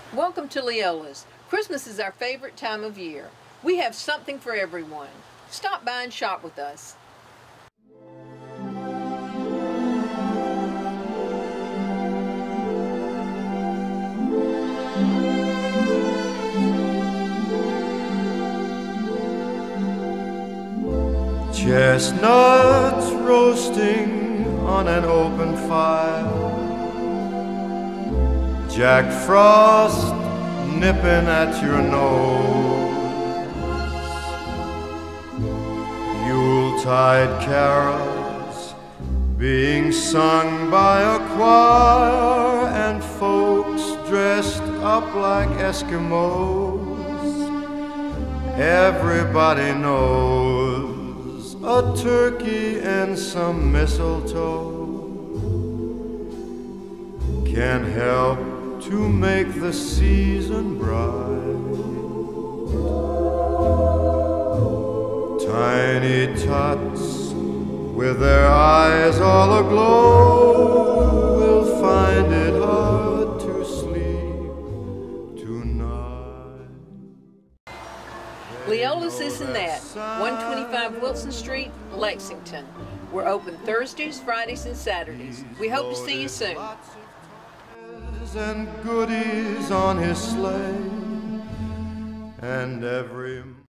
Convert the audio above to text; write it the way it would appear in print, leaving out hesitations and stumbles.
Welcome to Leola's. Christmas is our favorite time of year. We have something for everyone. Stop by and shop with us. Chestnuts roasting on an open fire, Jack Frost nipping at your nose, Yuletide carols being sung by a choir, and folks dressed up like Eskimos. Everybody knows a turkey and some mistletoe can help to make the season bright. Tiny tots with their eyes all aglow will find it hard to sleep tonight. Leola's This and That, 125 Wilson Street, Lexington. We're open Thursdays, Fridays, and Saturdays. We hope to see you soon. And goodies on his sleigh, and every